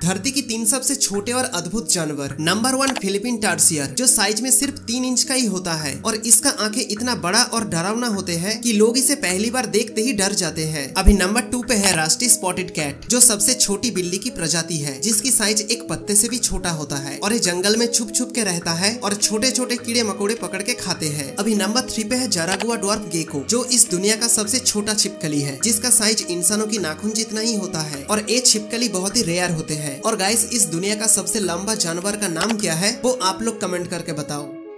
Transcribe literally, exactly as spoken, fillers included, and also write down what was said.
धरती की तीन सबसे छोटे और अद्भुत जानवर। नंबर वन, फिलीपीन टार्सियर, जो साइज में सिर्फ तीन इंच का ही होता है और इसका आंखें इतना बड़ा और डरावना होते हैं कि लोग इसे पहली बार देखते ही डर जाते हैं। अभी नंबर टू पे है राष्ट्रीय स्पॉटेड कैट, जो सबसे छोटी बिल्ली की प्रजाति है, जिसकी साइज एक पत्ते से भी छोटा होता है और ये जंगल में छुप छुप के रहता है और छोटे छोटे कीड़े मकोड़े पकड़ के खाते हैं। अभी नंबर थ्री पे है जारागुआ ड्वार्फ गेको, जो इस दुनिया का सबसे छोटा छिपकली है, जिसका साइज इंसानों की नाखून जितना ही होता है और ये छिपकली बहुत ही रेयर होते हैं। और गाइस, इस दुनिया का सबसे लंबा जानवर का नाम क्या है वो आप लोग कमेंट करके बताओ।